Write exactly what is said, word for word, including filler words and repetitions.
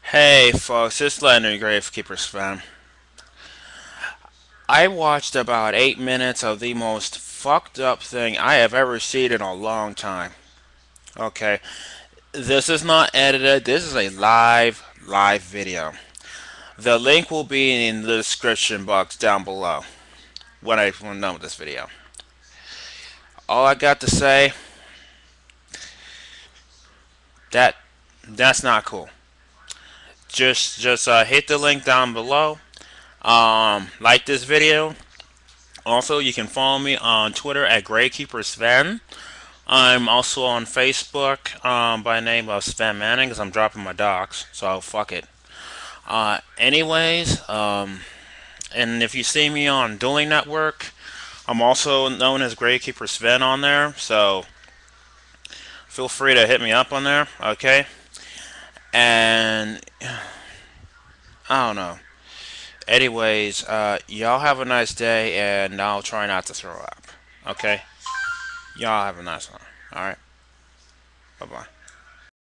Hey folks, it's Leonard Gravekeeper's fan. I watched about eight minutes of the most fucked up thing I have ever seen in a long time. Okay, this is not edited, this is a live, live video. The link will be in the description box down below when I when I'm done with this video. All I got to say, that that's not cool. Just just uh, hit the link down below. Um, like this video. Also, you can follow me on Twitter at GrayKeeperSven. I'm also on Facebook um, by name of Sven Manning because I'm dropping my docs, so fuck it. Uh, anyways, um, and if you see me on Dueling Network, I'm also known as Graykeeper Sven on there, so feel free to hit me up on there, okay? And I don't know. Anyways, uh, y'all have a nice day, and I'll try not to throw up, okay? Y'all have a nice one. Alright? Bye bye.